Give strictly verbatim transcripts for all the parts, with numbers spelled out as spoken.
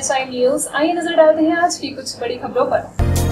H I news. आइए नजर डालते हैं आज की कुछ बड़ी खबरों पर।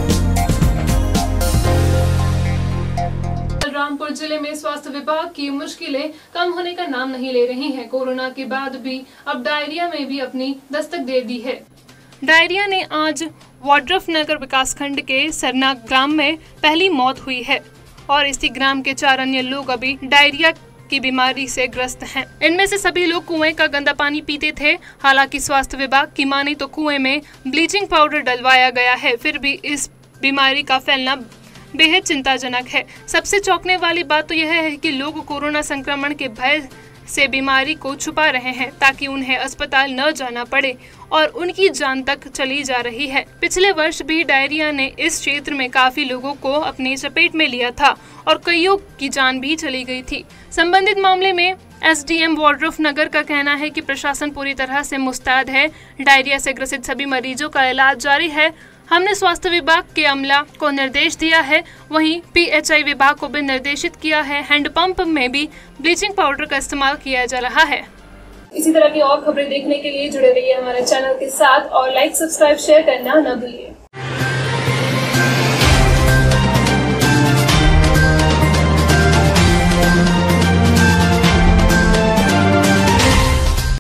बलरामपुर जिले में स्वास्थ्य विभाग की मुश्किलें कम होने का नाम नहीं ले रही हैं। कोरोना के बाद भी अब डायरिया में भी अपनी दस्तक दे दी है। डायरिया ने आज वाड्रफ नगर विकासखंड के सरना ग्राम में पहली मौत हुई है और इसी ग्राम के चार अन्य लोग अभी डायरिया की बीमारी से ग्रस्त हैं। इनमें से सभी लोग कुएं का गंदा पानी पीते थे। हालांकि स्वास्थ्य विभाग की माने तो कुएं में ब्लीचिंग पाउडर डलवाया गया है, फिर भी इस बीमारी का फैलना बेहद चिंताजनक है। सबसे चौंकने वाली बात तो यह है कि लोग कोरोना संक्रमण के भय से बीमारी को छुपा रहे हैं ताकि उन्हें अस्पताल न जाना पड़े और उनकी जान तक चली जा रही है। पिछले वर्ष भी डायरिया ने इस क्षेत्र में काफी लोगों को अपने चपेट में लिया था और कईयों की जान भी चली गई थी। संबंधित मामले में S D M Wadrafnagar का कहना है कि प्रशासन पूरी तरह से मुस्तैद है। डायरिया से ग्रसित सभी मरीजों का इलाज जारी है। हमने स्वास्थ्य विभाग के अमला को निर्देश दिया है, वहीं पी एच आई विभाग को भी निर्देशित किया है। हैंडपंप में भी ब्लीचिंग पाउडर का इस्तेमाल किया जा रहा है। इसी तरह की और खबरें देखने के लिए जुड़े रहिए हमारे चैनल के साथ और लाइक, सब्सक्राइब, शेयर करना न भूलिए।